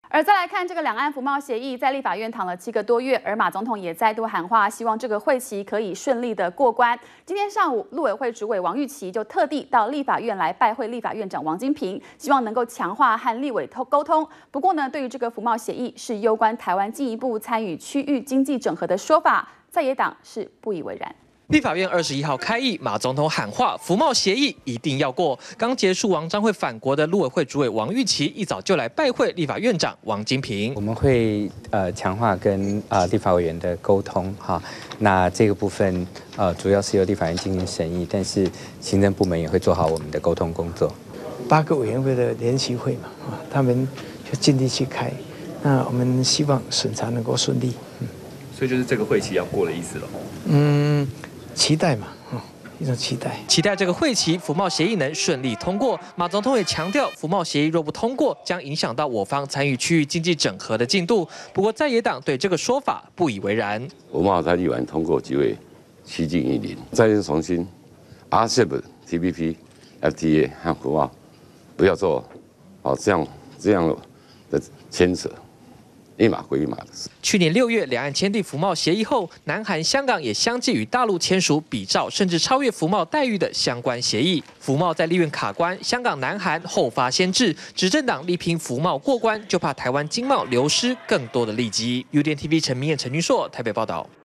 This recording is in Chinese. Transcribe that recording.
而再来看这个两岸服贸协议，在立法院躺了7个多月，而马总统也再度喊话，希望这个会期可以顺利的过关。今天上午，陆委会主委王玉琦就特地到立法院来拜会立法院长王金平，希望能够强化和立委沟通。不过呢，对于这个服贸协议是攸关台湾进一步参与区域经济整合的说法，在野党是不以为然。 立法院21号开议，马总统喊话，服贸协议一定要过。刚结束王章会返国的陆委会主委王玉琦，一早就来拜会立法院长王金平。 我们会强化跟立法委员的沟通哈，那这个部分主要是由立法院进行审议，但是行政部门也会做好我们的沟通工作。 8个委员会的联席会嘛，他们就尽力去开，那我们希望审查能够顺利。 所以就是这个会期要过的意思了。 期待嘛，一种期待。 期待这个会期服贸协议能顺利通过。马总统也强调，服贸协议若不通过，将影响到我方参与区域经济整合的进度。不过在野党对这个说法不以为然。 服贸参议完通过即会趋近于零，再次重新 RCEP、TPP、FTA 和服贸不要做这样的牵扯。 一码归一码的事。 去年6月，两岸签订服贸协议后，南韩、香港也相继与大陆签署比照甚至超越服贸待遇的相关协议。服贸在立院卡关，香港、南韩后发先至，执政党力拼服贸过关，就怕台湾经贸流失更多的利基。UDN TV 陈明彦、陈君硕台北报道。